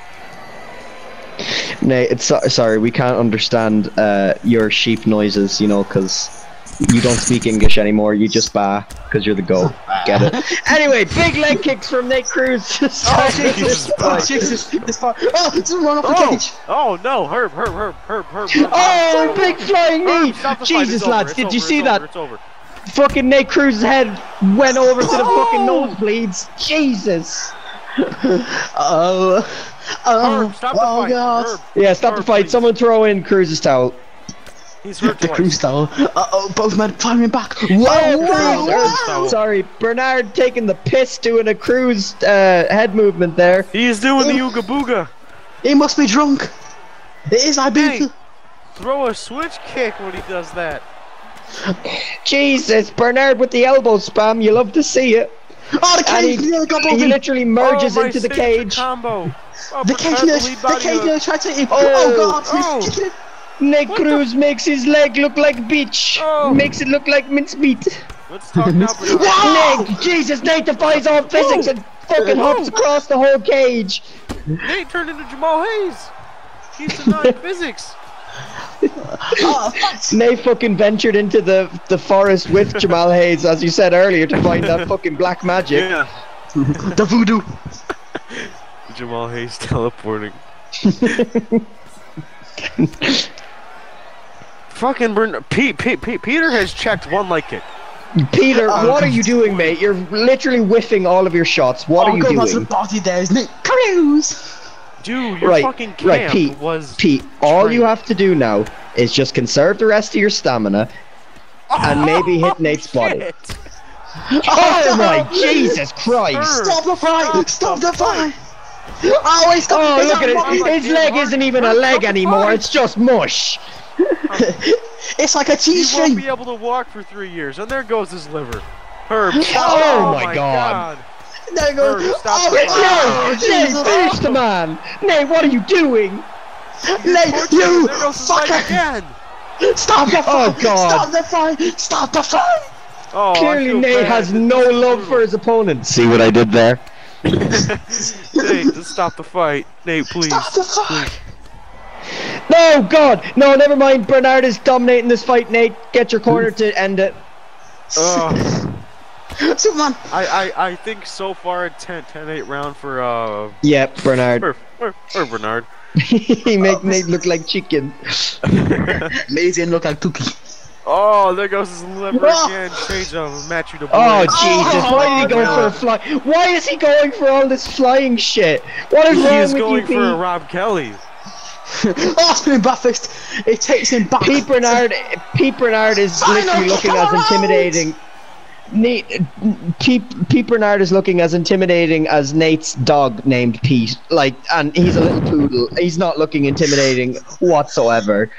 Nay, it's so- sorry, we can't understand uh, your sheep noises, you know, because you don't speak English anymore. You just bah, because you're the goat. Get it? Anyway, big leg kicks from Nate Cruz. Oh, Jesus. Oh, Jesus. This far. Oh, it's run off the Oh, cage. oh no, Herb, Herb, Herb, Herb, Herb. Herb. Oh, big flying knee! Herb, stop the fight, Jesus, it's over, lads, it's did over, you it's see over, that? It's over. Fucking Nate Cruz's head went over to the fucking Oh! nosebleeds. Jesus. Oh. Oh. Herb, stop the oh fight. God. Herb, Yeah, stop the Herb, fight. please. Someone throw in Cruz's towel. He's hurt The twice. Cruz towel. Uh oh, both men firing back. Whoa, Oh, whoa, Cruz, or- whoa. sorry, Bernard taking the piss doing a Cruz uh, head movement there. He's doing the Ooga Booga. He must be drunk. It is Ibiza. Hey. Throw a switch kick when he does that. Jesus, Bernard with the elbow spam. You love to see it. Oh, the And cage he, nearly got he broken. literally merges oh, my into the signature cage. Combo. Oh, The cage prepare nearly, lead the body cage hook. nearly tried to hit him. Oh, Oh, God, oh. he's kicking him. Nate What the- Cruz makes his leg look like beach. Oh. Makes it look like mincemeat. Let's talk now, Bernard. Wow. Nate, Jesus, Nate defies all physics and fucking Whoa. hops across the whole cage. Nate turned into Jamal Hayes. He's denying physics. Oh, fuck. Nate fucking ventured into the, the forest with Jamal Hayes, as you said earlier, to find that fucking black magic. Yeah. The voodoo. Jamal Hayes teleporting. Fucking Bern- Pete, Pete, Pete, Peter has checked one leg kick. Peter, Oh, what are you doing, mate? You're literally whiffing all of your shots. What oh, are you God, that's the doing? body there, isn't it? Cruz. Dude, your Right, fucking camp right, Pete, was Pete, all trained. you have to do now is just conserve the rest of your stamina and maybe hit Nate's body. Shit. Oh my Jesus Christ! Stop the fight! Stop the fight! Oh, he's got Oh, he's look at got- it! His leg isn't even a leg anymore, it's just mush! It's like a He cheese won't string. be able to walk for three years, and there goes his liver. Herb. Oh my God. There goes. Herb, stop Oh, the it's fight. no! Nate, Jesus! finish the man! Nate, what are you doing? Nate, you There goes his leg fucker! again. Stop the Oh, fight! God. Stop the fight! Stop the fight! Oh, I Clearly feel Nate bad. has This no is love brutal. for his opponent. See what I did there? Nate, just stop the fight. Nate, please. Stop the fight! No, God! No, never mind. Bernard is dominating this fight, Nate. Get your corner to end it. Uh, Superman! I, I, I think so far a ten eight round for uh Yep, Bernard. or, or, or Bernard. He make Nate look like chicken. Lazy and look like Tuki. Oh, there goes his liver Oh. again. Change of Matthew the Oh, Boy. Jesus, why did he go for a fly? Why is he going for all this flying shit? What is He wrong is with going you, for a Pete? Rob Kelly. Oh, spinning back fist. It takes him back. Pete Bernard, Pete Bernard is Final literally looking kick as all around. intimidating. Nate, Pete, Pete Bernard is looking as intimidating as Nate's dog named Pete. Like, and he's a little poodle. He's not looking intimidating whatsoever.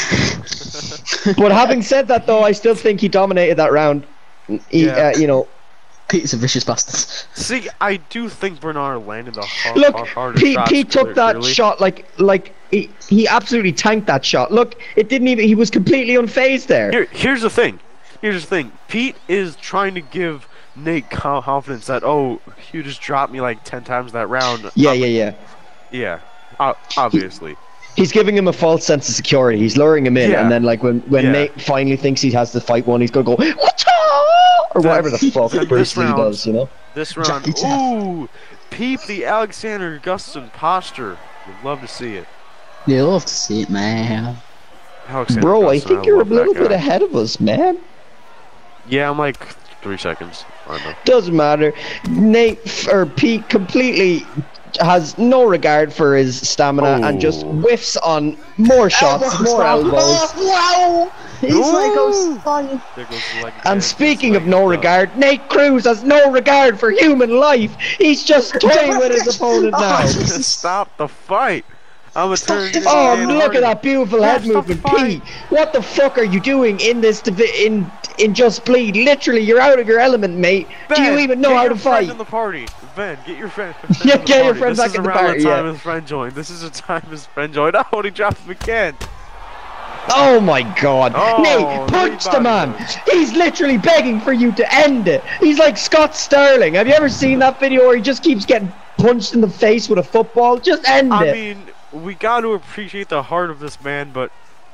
But having said that, though, I still think he dominated that round. He, Yeah. uh, you know, Pete's a vicious bastard. See, I do think Bernard landed the hard, look, hard, harder Pete, shots Pete took clear- that clearly. shot like, like he, he absolutely tanked that shot. Look, it didn't even. He was completely unfazed there. Here, here's the thing. Here's the thing. Pete is trying to give Nate confidence that, oh, you just dropped me like ten times that round. Yeah, I'm- yeah, yeah. Yeah. Uh, obviously. He's giving him a false sense of security. He's luring him in, Yeah. and then like when when Yeah. Nate finally thinks he has to fight one, he's gonna go "Whatcha?" or whatever the fuck This Bruce Lee round- does, you know. This round, Jackie Chan. ooh, peep the Alexander Gustafsson posture. Would love to see it. You love to see it, man. Alexander Bro, I Gustafsson, think you're a love that little bit guy. ahead of us, man. Yeah, I'm like three seconds. I don't know. Doesn't matter. Nate f- or Pete completely has no regard for his stamina and just Oh. whiffs on more shots, more elbows. Wow! He's like, Ooh. oh, fine. There goes the leg And kick, speaking just of like no that. regard, Nate Cruz has no regard for human life. He's just toying with his opponent now. Stop the fight. I'm a turn. the Oh, Dan look at that beautiful Yeah, head stop movement, the fight. Pete. What the fuck are you doing in this divi- in in Just Bleed? Literally, you're out of your element, mate. Do you Ben, even know get how your to friend fight? in the party. Ben, get your friend. Yeah, in the get your party. friend this back is in the around party, the time yeah. his friend joined. This is the time his friend joined. Oh, he dropped him again. Oh my god. Oh, Nate, punch the nobody man. knows. He's literally begging for you to end it. He's like Scott Sterling. Have you ever seen that video where he just keeps getting punched in the face with a football? Just end I it. mean, we got to appreciate the heart of this man, but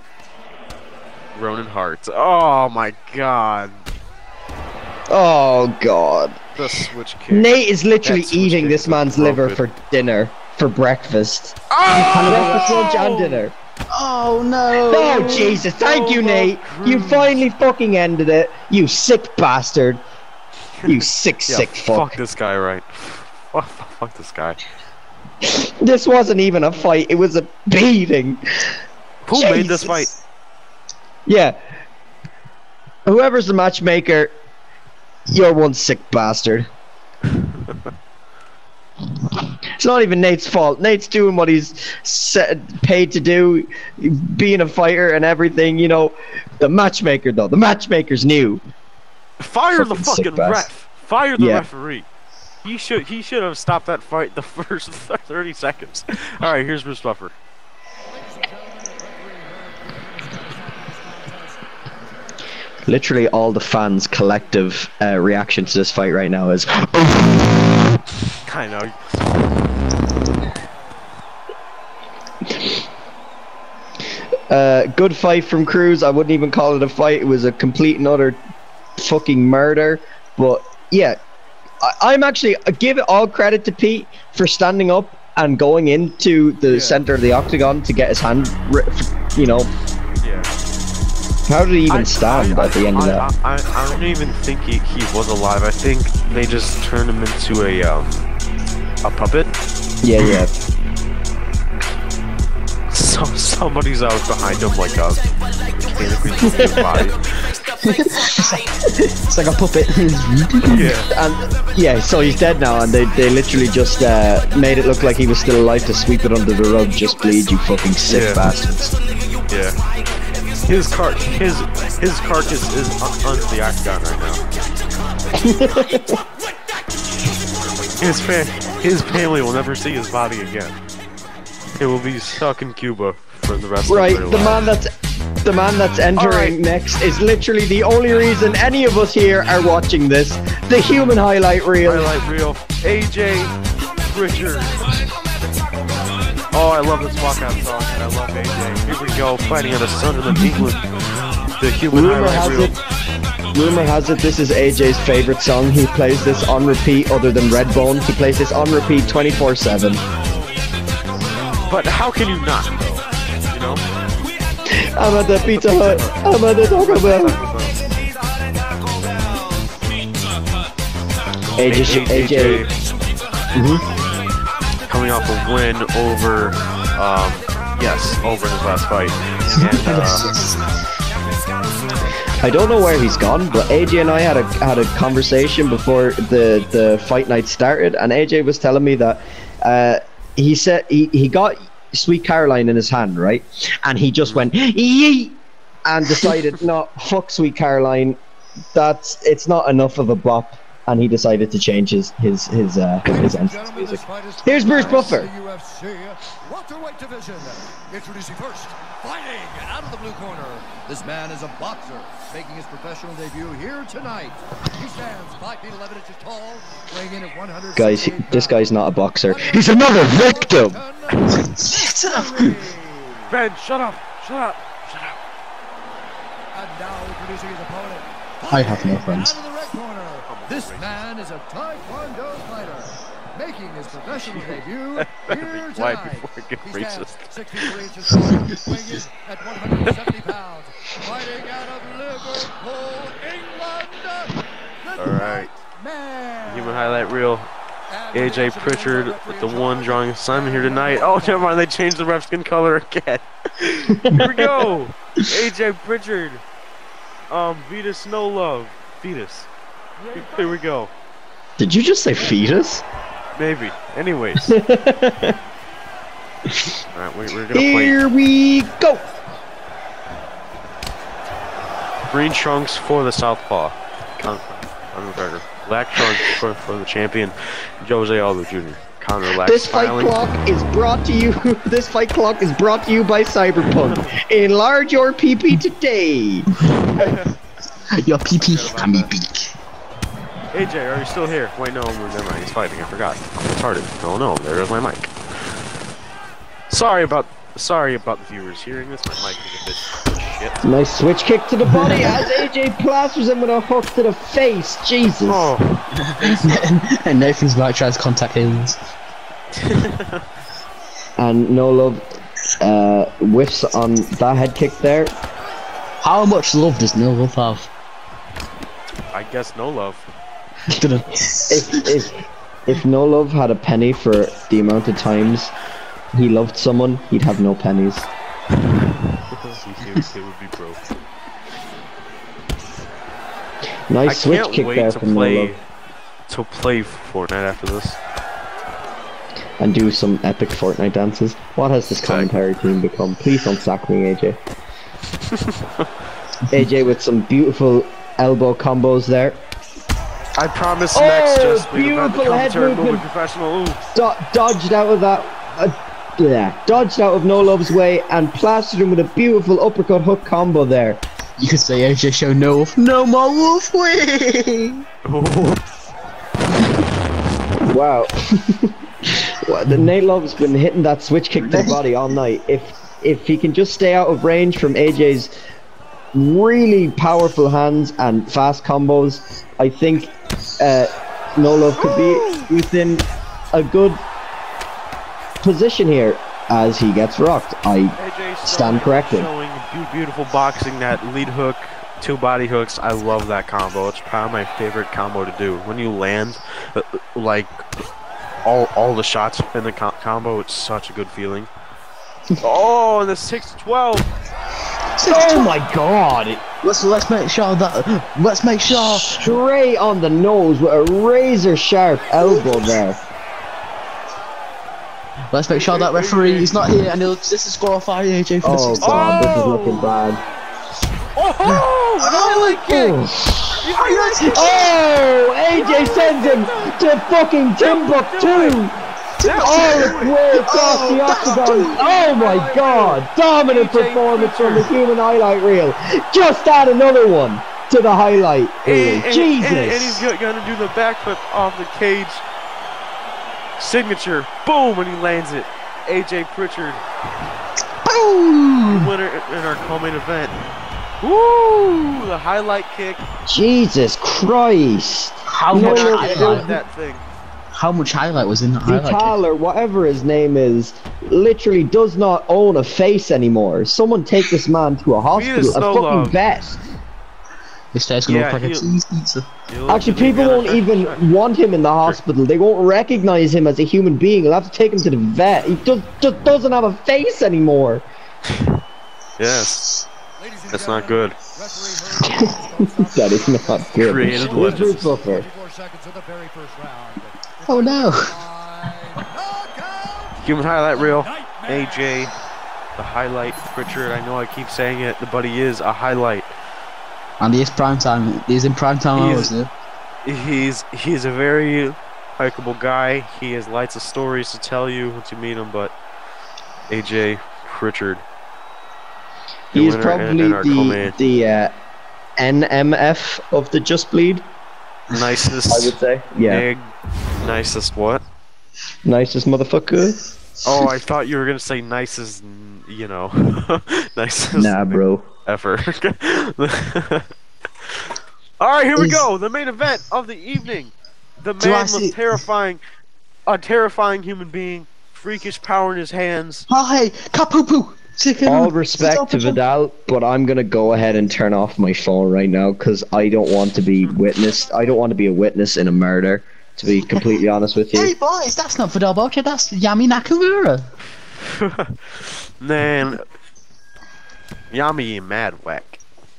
Ronan Hart. Oh my God, Oh god. the switch kick. Nate is literally That switch eating kick this was man's liver broken. for dinner, for breakfast. Oh! Breakfast, lunch, and dinner. Oh no! Oh Jesus! Thank you, Solo Nate. You Cruz. finally fucking ended it. You sick bastard. You sick, Yeah, sick fuck fuck. this guy, right? Fuck, fuck this guy. This wasn't even a fight. It was a beating. Who made this Jesus. fight? Yeah. Whoever's the matchmaker, you're one sick bastard. It's not even Nate's fault. Nate's doing what he's set, paid to do, being a fighter and everything. You know, the matchmaker though. The matchmaker's new. Fire the Fucking sick fucking bastard. ref. Fire the Yeah. referee. He should he should have stopped that fight the first thirty seconds. All right, here's Bruce Buffer. Literally, all the fans' collective uh, reaction to this fight right now is. I know. Uh, good fight from Cruz. I wouldn't even call it a fight. It was a complete and utter fucking murder. But yeah, I, I'm actually I give it all credit to Pete for standing up and going into the Yeah. center of the octagon to get his hand. ri- You know, Yeah. how did he even I- stand I, at the end I, of that? I, I, I don't even think he, he was alive. I think they just turned him into a um a puppet. Yeah, yeah. So somebody's out behind him like a mechanically moving body. It's like a puppet. Yeah. And yeah, so he's dead now, and they, they literally just uh, made it look like he was still alive to sweep it under the rug. Just bleed, you fucking sick Yeah. bastards. Yeah. His car his his carcass is un- under the octagon right now. His fa- his family will never see his body again. It will be stuck in Cuba for the rest Right, of their the lives. man that's the man that's entering Alright. next is literally the only reason any of us here are watching this. The human highlight reel. Highlight reel. A J Pritchard. Oh, I love this walkout song, and I love A J. Here we go, fighting on a Sunderland, England. The human Rumor highlight has reel. it. Rumor has it this is A J's favorite song. He plays this on repeat, other than Redbone. He plays this on repeat twenty-four seven. But how can you not, though? You know? I'm at the Pizza Hut. I'm at the Taco Bell. A J, A J. Coming off a win over, um, yes, over in his last fight. And, uh, I don't know where he's gone, but A J and I had a had a conversation before the the fight night started, and A J was telling me that uh, he said he, he got Sweet Caroline in his hand, right, and he just went yeet and decided, no, fuck Sweet Caroline, that's it's not enough of a bop, and he decided to change his his his uh, his entrance Gentlemen, music. this fight is Here's Bruce the Buffer. U F C welterweight division. Introducing first, fighting out of the blue corner. This man is a boxer, making his professional debut here tonight. He stands five feet eleven inches tall, weighing in at one hundred. Guys, he- this guy's not a boxer. He's another victim. Ben, shut up! Shut up! Shut up! And now introducing his opponent. I have no friends. Out of the red corner, this man is a Taekwondo fighter, making his professional debut here Be quiet tonight. before I get He stands racist. sixty-three inches tall, weighing in at one hundred seventy pounds, fighting out of Liverpool, England. The All right. Man. Human highlight reel. A J Pritchard with the one drawing assignment here tonight. Oh, never mind. They changed the ref skin color again. Here we go. A J Pritchard. Um, Vita Snow Love. Fetus. Here we go. Did you just say fetus? Maybe. Anyways. All right, we, we're gonna play Here we go. green trunks for the Southpaw. Con- Conor McGregor. Black trunks for, for the champion, Jose Aldo Junior Conor Lack This fight smiling. clock is brought to you. This fight clock is brought to you by Cyberpunk. Enlarge your P P today. Your P P can be big. A J, are you still here? Wait, no, never mind. He's fighting. I forgot. I'm retarded. Oh no, there goes my mic. Sorry about, sorry about the viewers hearing this. My mic is a bit shit. Nice switch kick to the body as A J plasters him with a hook to the face. Jesus. Oh, And Nathan's mic tries to contact aliens. And No Love uh, whiffs on that head kick there. How much love does No Love have? I guess no love. If, if, if No Love had a penny for the amount of times he loved someone, he'd have no pennies. It would be broke. Nice I switch can't kick wait there to from No play Love. to play Fortnite after this. And do some epic Fortnite dances. What has this commentary team become? Please don't sack me, A J. A J with some beautiful elbow combos there. I promise Oh, next just we about the beautiful head commentary will be movement. professional. Ooh. Do dodged out of that. Uh, yeah, dodged out of No Love's way and plastered him with a beautiful uppercut hook combo there. You could say A J show no love, no more wolf way. Wow. Well, the Nate Love's been hitting that switch kick to the body all night. If if he can just stay out of range from A J's really powerful hands and fast combos, I think uh, No Love could be within a good position here as he gets rocked. I A J stand showing- corrected. Showing be- beautiful boxing, that lead hook, two body hooks. I love that combo. It's probably my favorite combo to do. When you land, uh, like all all the shots in the co combo, it's such a good feeling. Oh, and the six to twelve. Oh my god! Let's let's make sure that let's make sure. Straight on the nose with a razor sharp elbow there. Let's make sure that referee is not here and he'll just disqualify A J for the Oh sixth god, this is Oh! looking bad. Oh, highlight kick. Oh, A J sends him to fucking Timbuktu. All the way across the octagon. Oh my god, dominant performance from the human highlight reel. Just add another one to the highlight reel. And, and, Jesus. and, and he's go- gonna do the backflip off the cage. Signature, boom, and he lands it. A J Pritchard, Boom! winner in our co-main event. Woo! The highlight kick. Jesus Christ. How No, much no, I no. love highlight? that thing. How much highlight was in that highlight? Vital or whatever his name is literally does not own a face anymore. Someone take this man to a hospital, a so fucking loved. vet. This face gonna Yeah, look like a he'll- cheese pizza. Actually, people won't even want him in the hospital. They won't recognize him as a human being. They'll have to take him to the vet. He just, just doesn't have a face anymore. Yes, Ladies and that's not gentlemen, good. referee Herb That is not good. Created Here's legends. Bruce Buffer. twenty-four seconds of the very first round. Oh no! Knockout! Human highlight reel. A J, the highlight. Pritchard, I know I keep saying it, but he is a highlight. And he is prime time. He's in prime time He hours. is- Yeah. He's he's a very likable guy. He has lots of stories to tell you once you meet him. But A J Pritchard, He is winner and- probably and our the co-main. the uh, N M F of the Just Bleed. Nicest. I would say. Yeah. Egg. Nicest what? Nicest motherfucker. Oh, I thought you were gonna say nicest. You know, nicest. Nah, bro. Ever. All right, here we Is- go. The main event of the evening. The Do I man see- was terrifying, a terrifying human being, freakish power in his hands. Oh hey, Kapupu! Chicken. All respect to Vidal, but I'm gonna go ahead and turn off my phone right now because I don't want to be witnessed. I don't want to be a witness in a murder. To be completely honest with Hey you. boys, that's not Vidal Bocha, that's Yami Nakamura. Man, Yami mad whack.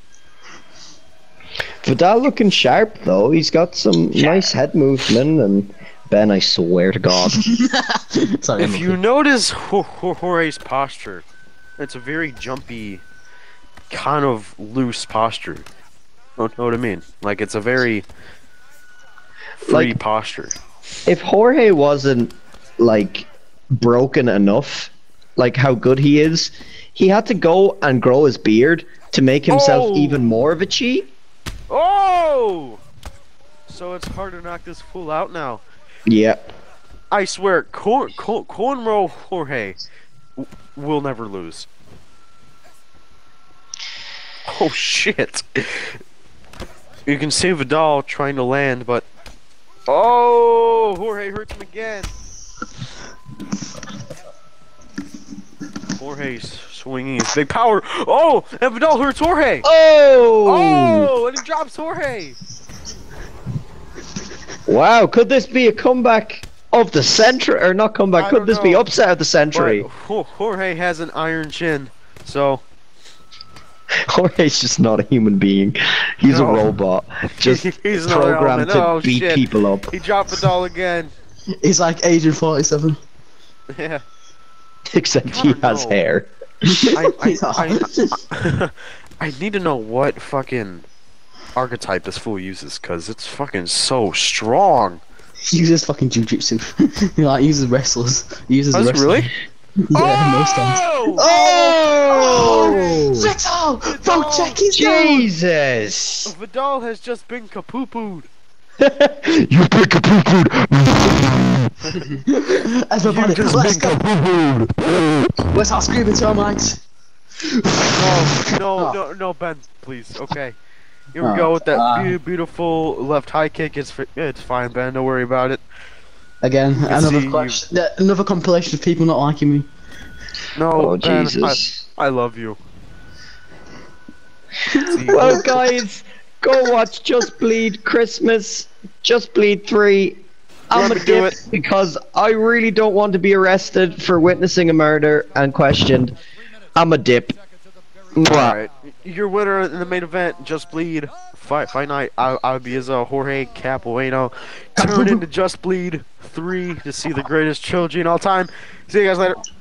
Vidal looking sharp though. He's got some nice head movement and Ben, I swear to God. Sorry, If I'm you notice Ho- Ho- Jorge's posture, it's a very jumpy, kind of loose posture. Know know what I mean? Like it's a very free Like- posture. If Jorge wasn't like broken enough, like how good he is, he had to go and grow his beard to make himself Oh! even more of a cheat. Oh! So it's hard to knock this fool out now. Yeah. I swear, corn, corn, cornrow Jorge w- will never lose. Oh shit! You can see Vidal trying to land, but oh, Jorge hurts him again. Jorge's swinging his big power. Oh, and Vidal hurts Jorge. Oh! Oh, and he drops Jorge. Wow, could this be a comeback of the century? Or not comeback, I could don't this be know. upset of the century? But Ho- Jorge has an iron chin, so Jorge's just not a human being. He's No. a robot. Just He's not a programmed robot. to Oh, beat shit. people up. he dropped Vidal again. He's like Agent forty-seven. Yeah. Except he God, has no. hair. I, I, I, I, I need to know what fucking archetype this fool uses, cause it's fucking so strong. He uses fucking jujitsu. He like uses wrestlers. He uses Does it wrestling. really? Yeah, most times. Oh! Oh! Vidal! Bro, check his nose! Jesus! Vidal has just been kapoo-pooed. You pick a poo Everybody, let's go! Let's all scream into our mics. No, no, Oh. no, no, Ben, please. Okay. Here we Oh, go with that uh, beau- beautiful left high kick. It's fi- it's fine, Ben. Don't worry about it. Again, can another see question, uh, another compilation of people not liking me. No, Oh, Ben, Jesus. I, I love you. See, Well, guys, go watch Just Bleed Christmas, Just Bleed three. I'm Remember a to do dip it. because I really don't want to be arrested for witnessing a murder and questioned. I'm a dip. Mwah. Alright, your winner in the main event, Just Bleed, Fight Fight Night, I, I would be as a Jorge Capuano. Turn into Just Bleed three to see the greatest trilogy in all time. See you guys later.